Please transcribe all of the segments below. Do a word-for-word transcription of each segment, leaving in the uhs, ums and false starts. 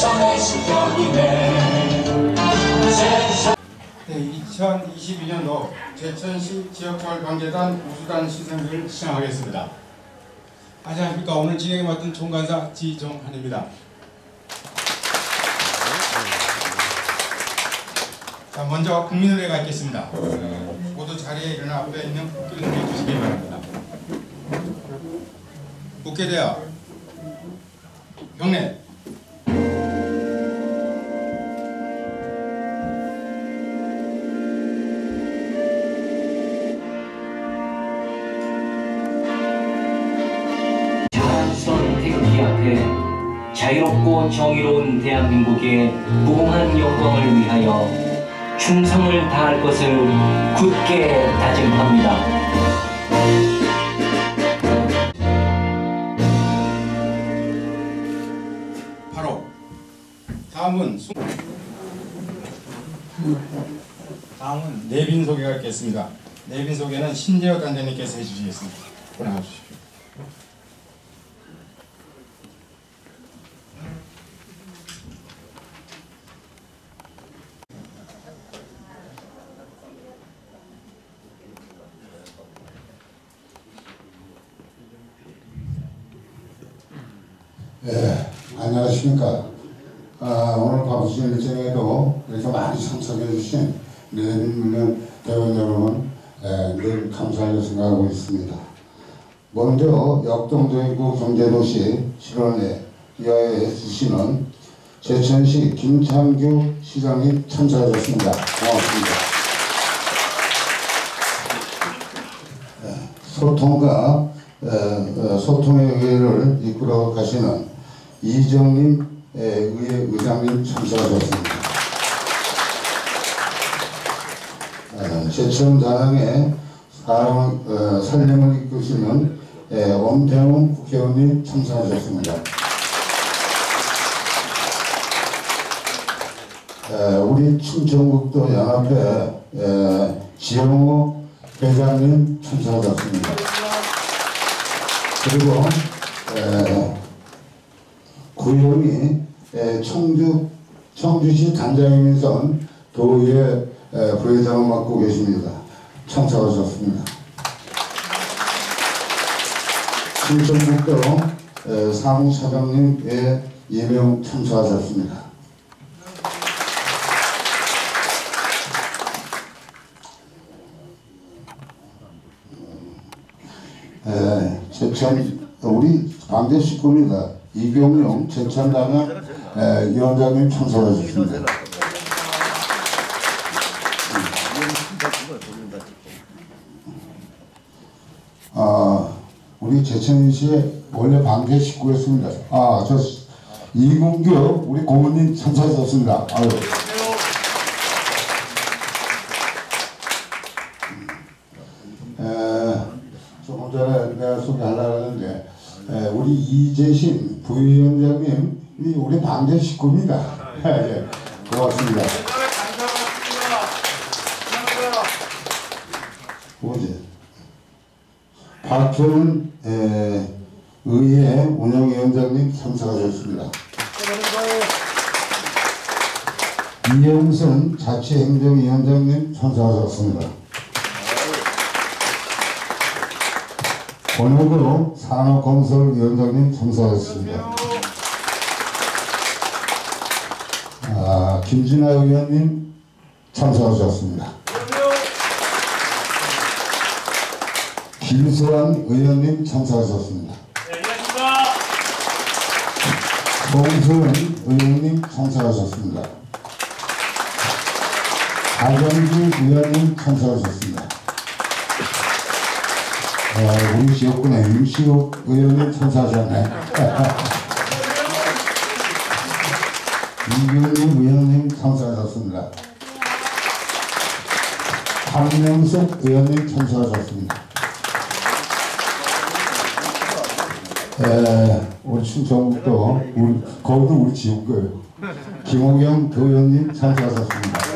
네, 이천이십이 년도 제천시 지역개발관계단 우수단 시상식을 시작하겠습니다. 안녕하십니까. 오늘 진행에 맡은 총괄사 지정한입니다. 자, 먼저 국민의례가 있겠습니다. 모두 자리에 일어나 앞에 있는 국기를 내주시기 바랍니다. 국회대화 경례. 자선 태극기 앞에 자유롭고 정의로운 대한민국의 무궁한 영광을 위하여 충성을 다할 것을 굳게 다짐합니다. 바로 다음은 다음은 내빈 소개가 있겠습니다. 내빈 소개는 신재혁 단장님께서 해주시겠습니다. 권하여 주십시오. 네, 안녕하십니까. 아, 오늘 바쁘신 일정에도 이렇게 많이 참석해 주신 내빈 대원 여러분, 예, 늘 감사하게 생각하고 있습니다. 먼저 역동적이고 경제도시 실현에 위하여 주시는 제천시 김창규 시장님 참석하셨습니다. 고맙습니다. 예, 소통과 에, 소통의 의회를 이끌어 가시는 이정림 의회 의장님 참석하셨습니다. 에, 제천 다양의 사람, 어, 살림을 이끄시는 에, 엄태웅 국회의원님 참석하셨습니다. 에, 우리 충청북도 연합회 에, 지영호 회장님 참석하셨습니다. 그리고 에, 구의원이 에, 청주, 청주시 단장이면서 도의회 에, 부회장을 맡고 계십니다. 참석하셨습니다. 충청북도 에, 사무차장님의 예명 참석하셨습니다. 에, 제천 우리 관계 식구입니다. 이경용 제천당의 위원장님 참석하셨습니다. 아, 우리 제천시의 원래 관계 식구였습니다. 아, 저 이문규 우리 고모님 참석하셨습니다. 아유. 에, 조금 전에 내가 소개하려고 했는데 에, 우리 이재신 부위원장님이 우리 관계 식구입니다. 예, 고맙습니다. 뭐지? 박효은 의회 운영위원장님 참석하셨습니다. 이영선 자치행정위원장님 참석하셨습니다. 권호구 산업건설위원장님 참석하셨습니다. 아, 김진아 의원님 참석하셨습니다. 김수환 의원님 참석하셨습니다. 송수은 의원님 참석하셨습니다. 박영주 의원님 참석하셨습니다. 어, 우리 지역군의 임시욱 의원님 참석하셨네. 이경림 의원님 참석하셨습니다. 한명숙 의원님 참석하셨습니다. 에, 우리 충청북도 우리 거기도 우리 지역 거예요. 김호경 의원님 참석하셨습니다.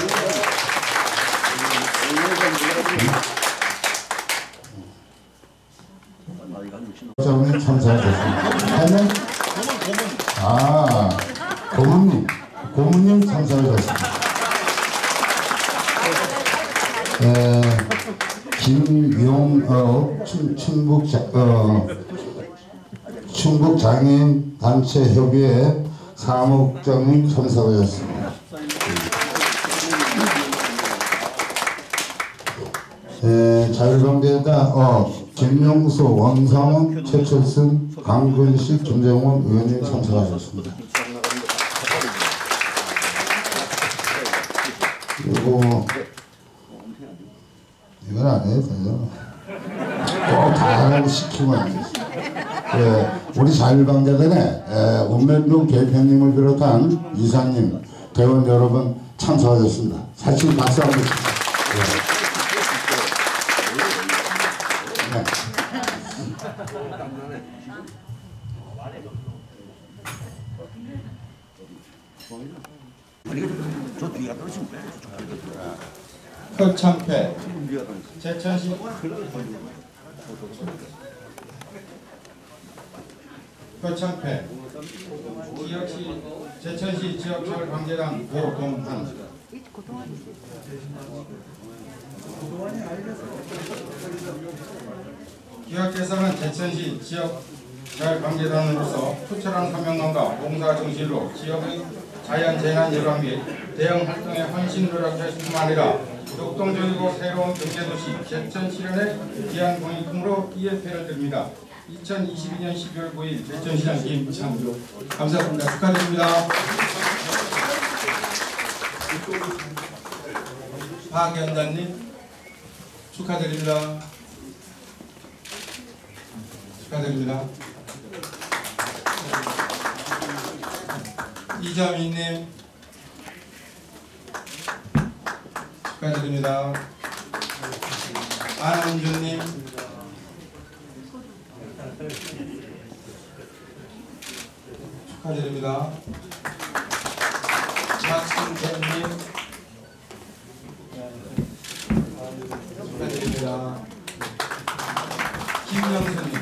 장님 참석하셨습니다. 아, 고문님, 고문님 참석하셨습니다. 에, 김용업 충, 충북 자, 어, 충북 장애인 단체 협의회 사무국장님 참석하셨습니다. 에, 자율관계자 어, 김용수, 원상훈, 최철승, 강근식, 김정원 의원님 참석하셨습니다. 그리고 이건 안 해도 되죠. 꼭다 하라고 시키면 안 되죠. 예, 우리 자율방자단에 운면동 대표님을 비롯한 이사님, 대원 여러분 참석하셨습니다. 사실 박수 한번 주세요. 네. 허참패 제천시 허참패 지역시 제천시 지역자율방재단 고동환 기획재산은 제천시 지역자율방재단으로서 투철한 사명감과 봉사정신으로 지역의 자연재난 예방 및 대응 활동에 헌신 노력할 뿐만 아니라 역동적이고 새로운 경제도시 제천 실현에 귀한 공익금으로 이엠패를 드립니다. 이천이십이 년 십이월 구일 제천시장 김창규 감사합니다. 축하드립니다. 박연단님 축하드립니다. 축하드립니다. 이자민님 축하드립니다. 안은주님 축하드립니다. 박순태님 축하드립니다. 김영수님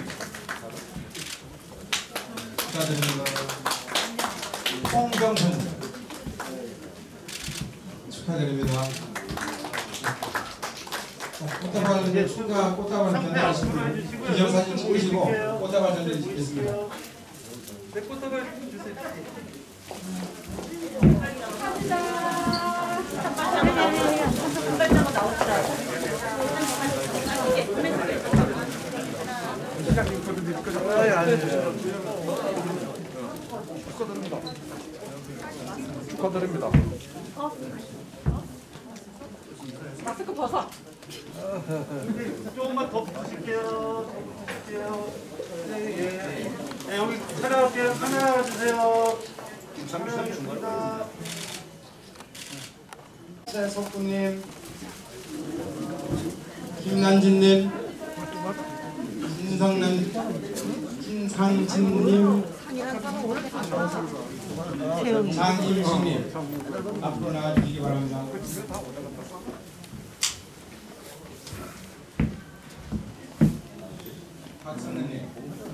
축하드립니다. 홍경수님 축하드립니다. 꽃다발 추가 꽃다발 전달하시고 기념사진 찍으시고 꽃다발 전달해주시겠습니다. 네, 꽃다발 주세요. 축하드립니다. 축하드립니다. 마스크 벗어. 조금만 더 붙이실게요. 붙이실게요. 네, 예. 네, 여기 촬영할게요. 카메라 주세요. 카메라 주십니다. 네, 석구님, 김난진님, 김성남, 김상진님, 장임식님 앞으로 나와주시기 바랍니다. 박선생님,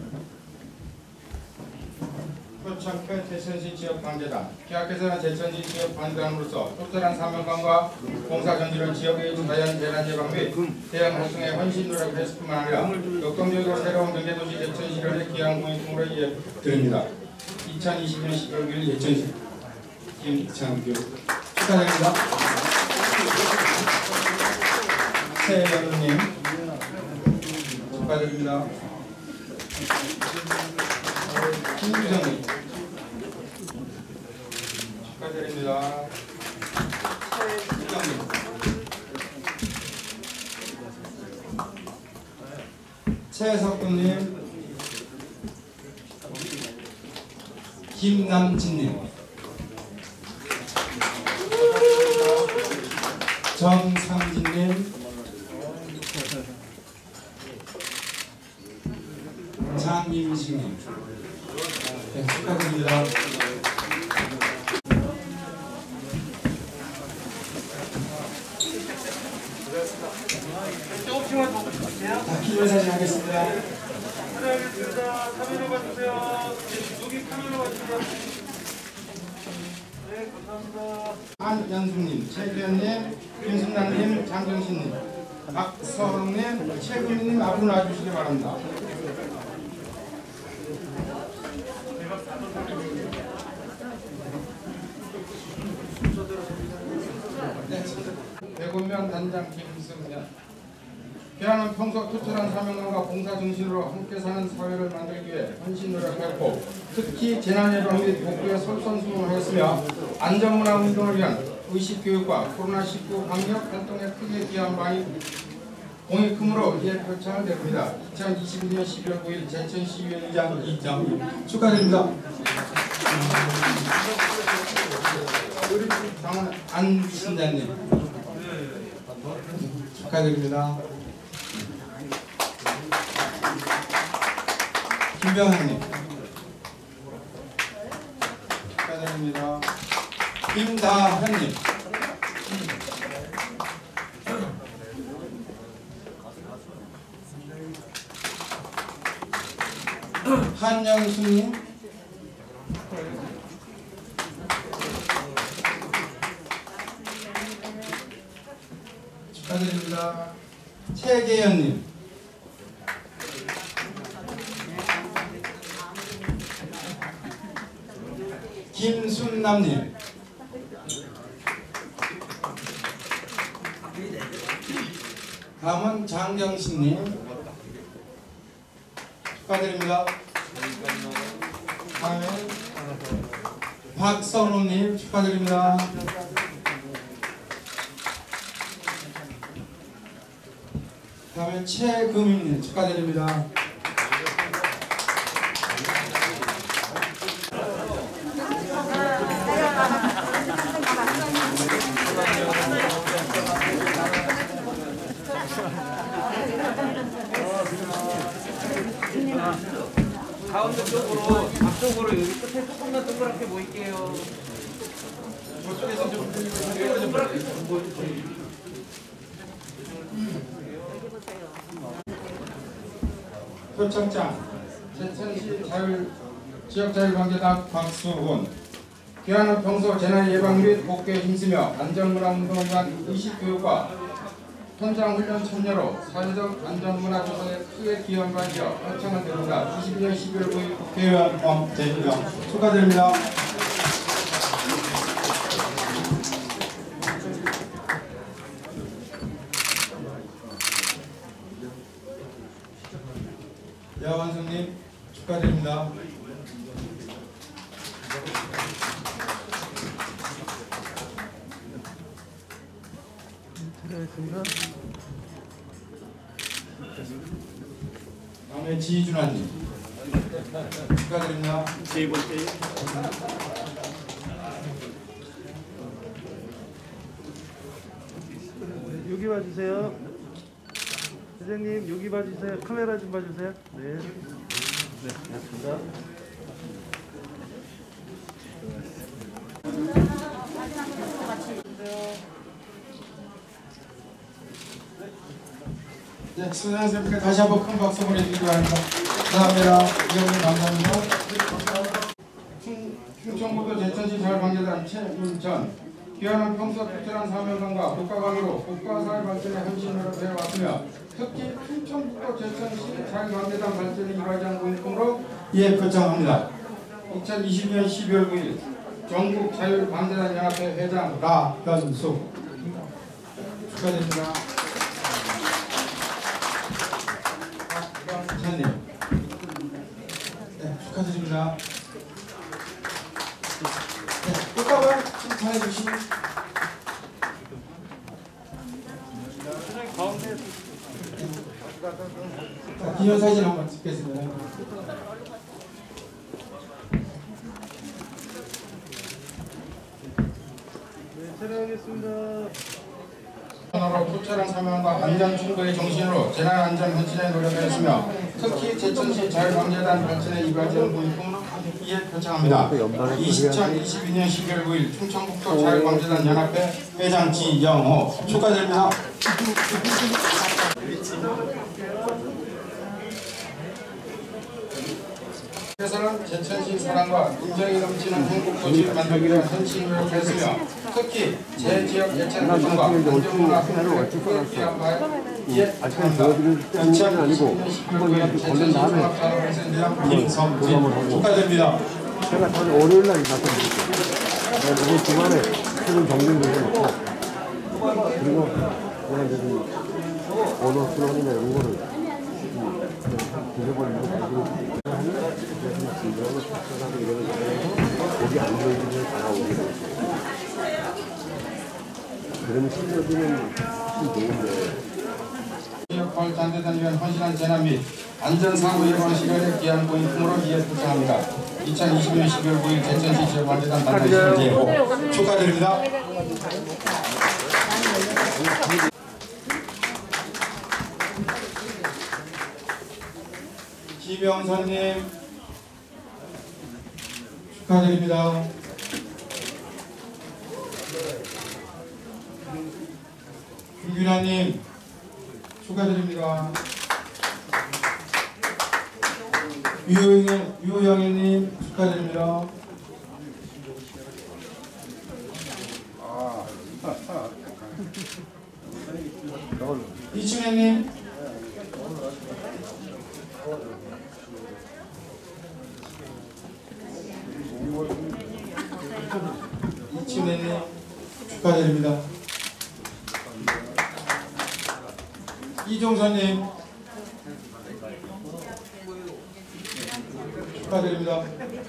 표창패 제천시 지역방재단 기획회사는 제천시 지역방재단으로서 특별한 사명감과 봉사전지를 지역의 자연 재난 예방 및 대응 활동에 헌신 노력했을 뿐만 아니라 역동적이고 새로운 경제도시 제천시 실현에 귀한 공익금으로 드립니다. 이천이십 년 십이월 구일 제천시 김창규 축하드립니다. 최연우님 축하드립니다. 김규정님 축하드립니다. 최수정님 최석훈님 김남진님 정상진님 장임식님 네, 축하드립니다. 조금씩만 더 붙일게요. 자, 기념사진 하겠습니다. 카메라 주세요. 카메라 봐주세요. 여기 카메라 봐주세요. 네, 감사합니다. 안연숙님, 최규현님, 김순남님, 장정신님, 박서롱님, 최금희님 앞으로 나와주시기 바랍니다. 네, 대구면 단장 김승현. 귀하는 평소 투철한 사명감과 봉사정신으로 함께 사는 사회를 만들기 위해 헌신 노력했고 특히 재난예방 및 복구에 솔선수범하였으며 안전문화 운동을 위한 의식교육과 코로나 십구 방역 활동에 크게 기여한 바이 공이 크므로 이에 표창을 드립니다. 이천이십이 년 십이월 구일 제천시의회의장 이정 축하드립니다. 다음은 안신자님 축하드립니다. 김병학님 축하드립니다. 김다현님 한영수님 축하드립니다. 최계현님 김순남님 다음은 장경신님 축하드립니다. 다음에 박선호님 축하드립니다. 다음에 최금희님 축하드립니다. 가운데 쪽으로, 앞쪽으로 여기 끝에 조금만 동그랗게 모일게요. 저쪽에서 좀 동그랗게 좀 보여주세요. 표창장 제천시 자율 지역자율관계단 박수훈 귀하는 평소 재난 예방 및 복구에 힘쓰며 안전문화 운동을 위한 의식교육과 현장훈련 참여로 사회적 안전문화 조성에 크게 기여한 바이어 표창을 드립니다. 이십이 년 십이월 구일 국회의원 엄재경 축하드립니다. 여원숙님 축하드립니다. 다음에 지준환님 축하드립니다. 세 번째. 여기 봐주세요. 선생님 여기 봐주세요. 카메라 좀 봐주세요. 네. 네, 고맙습니다. 네, 수고하셨습니다. 다시 한번 큰 박수 보내주시기 바랍니다. 감사합니다. 이영민 감사합니다. 충, 충청북도 제천시 자율방재단 최윤전 귀하는 평소 특별한 사명감과 국가관으로 국가사회 발전에 헌신을 해왔으며 특히 충청북도 제천시 자율방재단 발전의 이과장 공익금으로 이에 표창합니다. 이천이십 년 십이월 구일 전국 자율방재단 연합회 회장 나연숙 축하드립니다. 박병찬님 네, 축하드립니다. 네, 꽃다발 칭찬해 주시면 자, 기념사진 한번 찍겠습니다. 네, 촬영하겠습니다. 으로 투철한 사명과 안전 충고의 정신으로 재난안전 헌신에 노력하였으며 특히 제천시 자율방재단 발전에 이바지한 공익금으로 이에 표창합니다. 이천이십이 년 십이월 구일 충청북도 자율방재단 연합회 회장 지영호 축하드립니다. 그래서는 제천시 사랑과 인정이 넘치는 한국도시를 만들기 위한 헌신 노력했으며 특히 제 지역 예천 발전과 안전문화 홍보를 특별한 바에 기획합니다. 이천이십 년 십일 월 제천시 종합산업발전대학 김성진 축하드립니다. 제가 다들 월요일 날 말씀드릴게요. 이번 주말에 수능 정리를 해놓고 그리고 제가 이제 좀 언어 수련이나 이런 거를 잊어버리는 거 하는 진정으로 작성하고 이러는 거에서 거기 안 보이는 다가오게 되죠. 그러면 실력이는 훨씬 좋은데 지역 단대단을 위한 헌신한 재난 및 안전사고 예방 시간에 귀한 고인품으로 이에 부상합니다. 이천이십 년 십이월 구일 제천시 지역관리단 단장실 제호 축하드립니다. 지병선님 축하드립니다. 김균아님 축하드립니다. 유영애, 유영애님 축하드립니다. 이춘혜님 이춘혜님 축하드립니다. 이종선님 축하드립니다.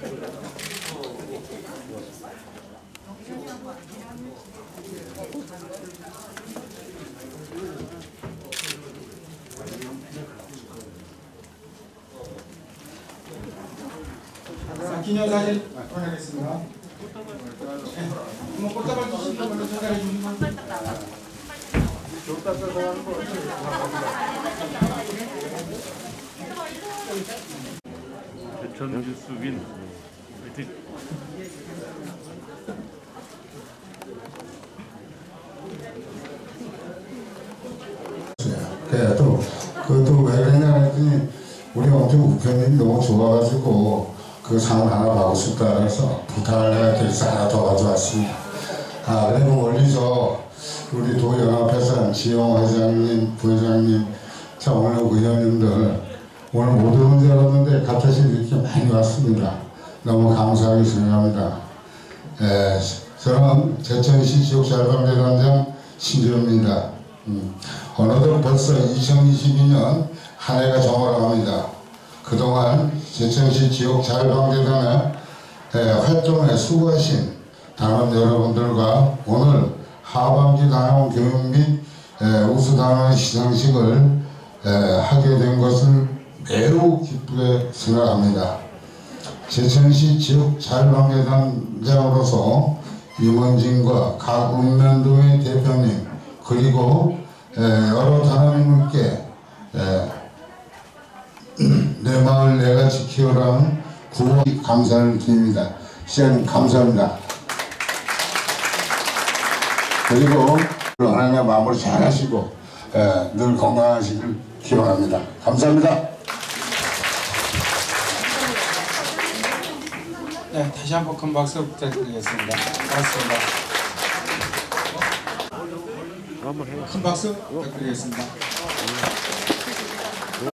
자, 기념사진 보내겠습니다. 네, 한번 꽃다발 주시는 걸로 전달해 주시면 제천 뉴스빈 화이팅! 그래 또 그것도 왜 그러냐 했더니 우리 엄청 국회의원님이 너무 좋아가지고 그 상 하나 받고 싶다 그래서 부탁을 해야 돼서 하나 더 가져왔습니다. 아 그리고 멀리서 우리 도연합회사 지영 회장님, 부회장님, 자 오늘 의원님들 오늘 못 오는 줄 알았는데 같이 이렇게 많이 왔습니다. 너무 감사하게 생각합니다. 에, 저는 제천시 지역자율방재단장 신재호입니다. 음, 어느덧 벌써 이천이십이 년 한 해가 저물어갑니다. 그동안 제천시 지역자율방재단의 활동에 수고하신 단원 여러분들과 오늘 하반기 단원 교육 및 우수 단원 시상식을 에, 하게 된 것을 매우 기쁘게 생각합니다. 제천시 지역자율방재단장으로서 임원진과 각 읍면동의 대표님 그리고 에, 여러 단원님께 에, 내 마을 내가 지키오라는 구호 감사를 드립니다. 시장님 감사합니다. 그리고 하나님 마무리 잘 하시고 에, 늘 건강하시길 기원합니다. 감사합니다. 네, 다시 한번 큰 박수 부탁드리겠습니다. 고맙습니다. 큰 박수 부탁드리겠습니다.